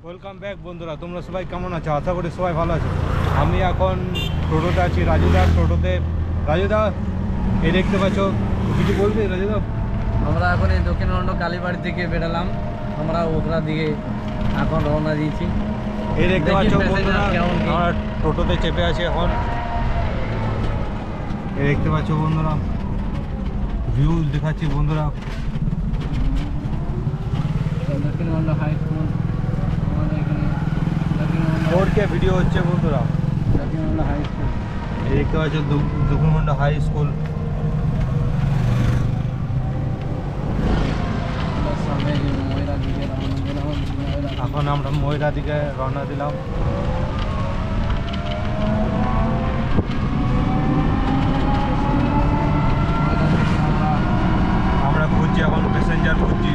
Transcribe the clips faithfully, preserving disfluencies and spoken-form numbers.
Welcome back বন্ধুরা, তোমরা সবাই কেমন আছো? আশা করি সবাই ভালো আছো। আমি এখন টোটোতে আছি, রাজুদা টোটোতে। রাজুদা, এই দেখতে পাচ্ছ, কিছু বলবি রাজুদা? আমরা এখন এই দক্ষিণখণ্ড কালীবাড়ি থেকে বেরোলাম, আমরা ওখরা দিকে এখন রওনা দিয়েছি। এই দেখতে পাচ্ছ বন্ধুরা, আমরা টোটোতে চেপে আছি এখন। এই দেখতে পাচ্ছ বন্ধুরা, ভিউ দেখাচ্ছি বন্ধুরা। দক্ষিণখণ্ড হাই স্কুল আমাদের এখানে, রোডকে ভিডিও হচ্ছে বন্ধুরা। দক্ষিণখণ্ড হাই স্কুল এই দেখতে পাচ্ছ দক্ষিণখণ্ড হাই স্কুল। এখন আমরা ময়রা দিকে রওনা দিলাম। আমরা খুঁজছি এখন প্যাসেঞ্জার খুঁজছি,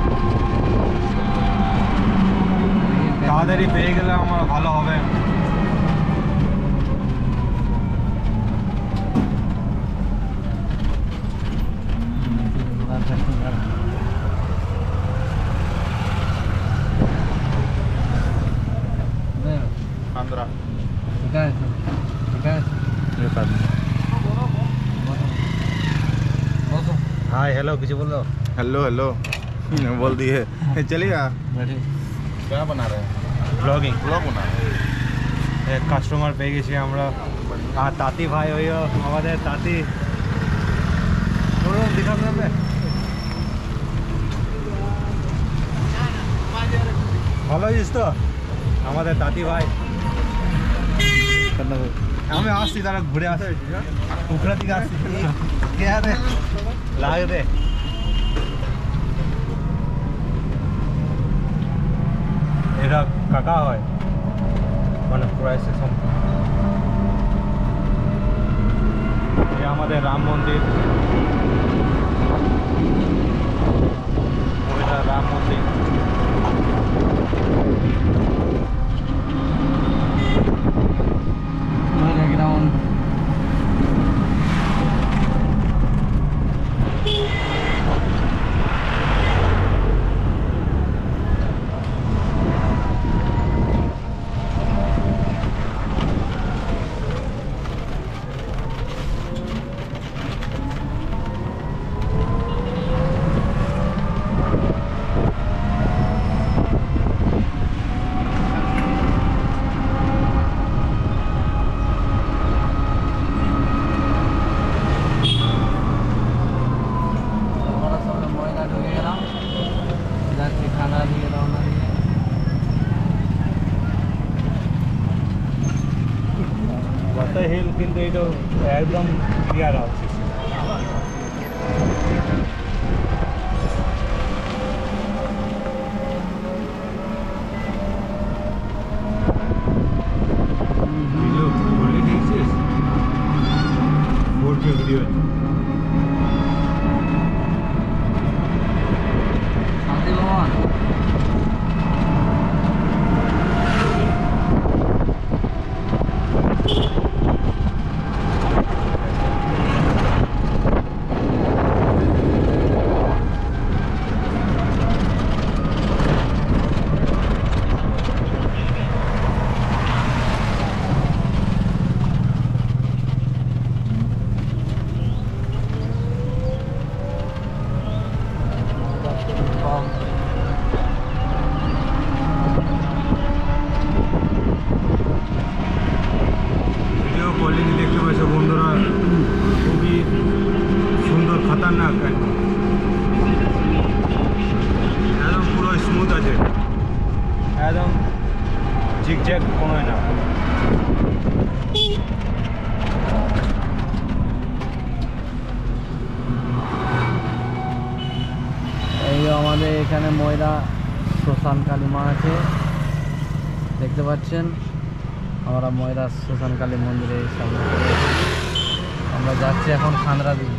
তাড়াতাড়ি পেয়ে গেলে আমার ভালো হবে। आंध्रा ठीक है ठीक है हाय हेलो किसी बोलो। हेलो हेलो बोल दिए चलिएगा। क्या बना रहे हैं? ব্লগিং ब्लॉग बना रहे हैं। এক কাস্টমার পেয়ে গেছি আমরা। আর তাঁতি ভাই হইও আমাদের তাঁতি, দেখা যাবে ভালো আছিস তো? আমাদের তাঁতি ভাই। আমি আসছি, তারা ঘুরে আসে উখড়া দিকে আসছি। কে আরে লাগ রে, এরা কাকা হয় মানে প্রাইসে আমাদের রাম মন্দির, ওইটা রাম মন্দির। গ্রাউন্ড হিল, কিন্তু এটা একদম ক্লিয়ার আছে। ভিডিও বলে দিয়েছিস, ফোর কে ভিডিও শান্তি ভবন। ভিডিও কোয়ালিটি দেখতে পাচ্ছ বন্ধুরা, খুবই সুন্দর, খতরনাক, একদম পুরো স্মুথ আছে, একদম ঝিকঝ্যাক কোনো না। এই আমাদের এখানে ময়রা শ্মশান কালী মা আছে, দেখতে পাচ্ছেন। আমরা ময়রা শ্মশান কালী মন্দিরের সামনে আমরা যাচ্ছি এখন খান্দ্রা দিকে।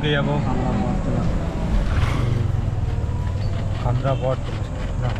দেখতে যাবো খান্দ্রা বট না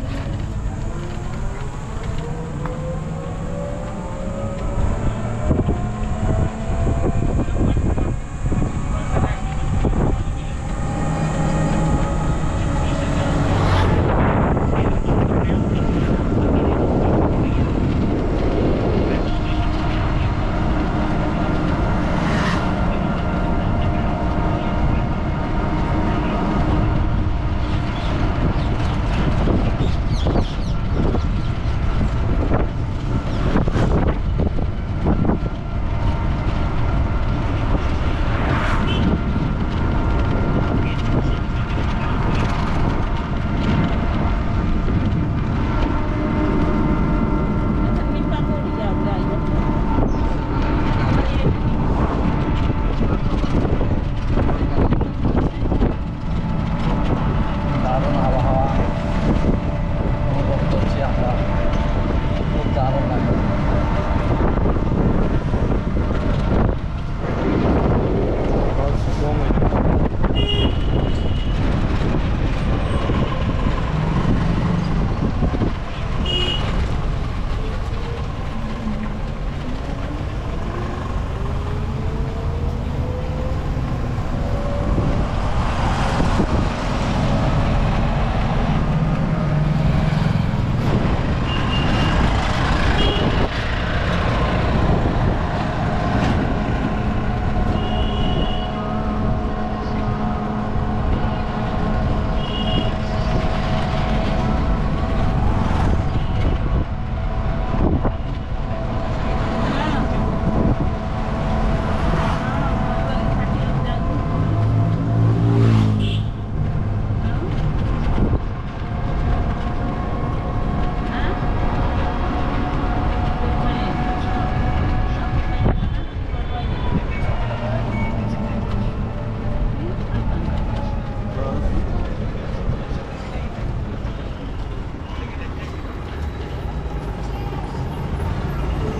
দারুণ আবহাওয়া অনুভব করছি আমরা খুব দারুণ লাগে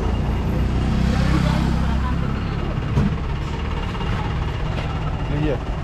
लीजिए